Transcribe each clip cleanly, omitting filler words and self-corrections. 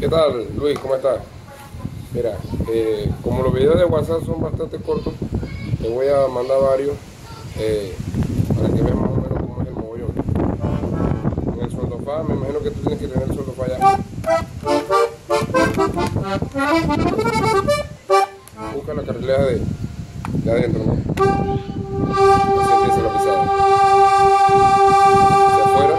¿Qué tal, Luis? ¿Cómo estás? Mira, como los videos de WhatsApp son bastante cortos, te voy a mandar varios para que veas más o menos cómo es el mogollón. En el soldofá, me imagino que tú tienes que tener el soldofá ya. Busca la carrilera de adentro, ¿no? Así empieza la pisada. Hacia afuera.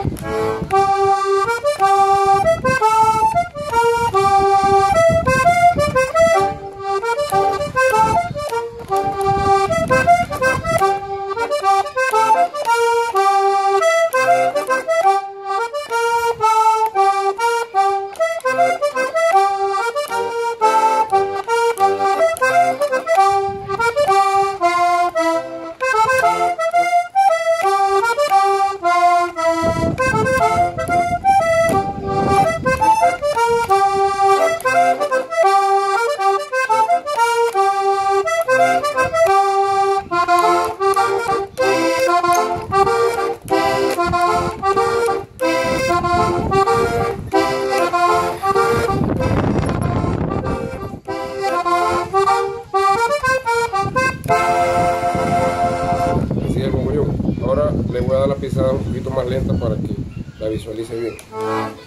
Así es el mogollón. Ahora le voy a dar la pisada un poquito más lenta para que la visualice bien.